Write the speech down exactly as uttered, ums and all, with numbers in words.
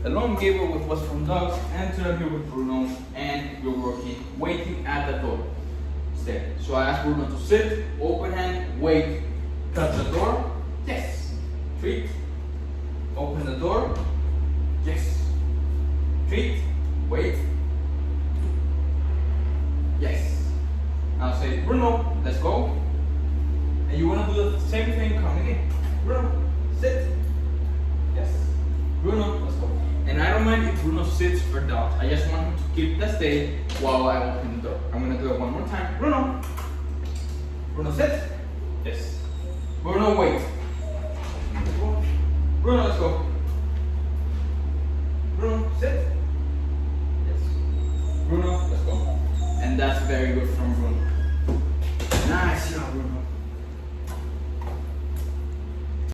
the long gable which was from dogs, enter here with Bruno, and we're working, waiting at the door. Step. So I ask Bruno to sit, open hand, wait, touch the door, yes. Treat, open the door, yes. Treat, wait, yes. Now say, Bruno, let's go. And you want to do the same thing coming in. Bruno, sit. Yes. Bruno, let's go. And I don't mind if Bruno sits or does. I just want him to keep the stay while I open the door. I'm going to do it one more time. Bruno. Bruno, sit. Yes. Bruno, wait. Bruno, let's go.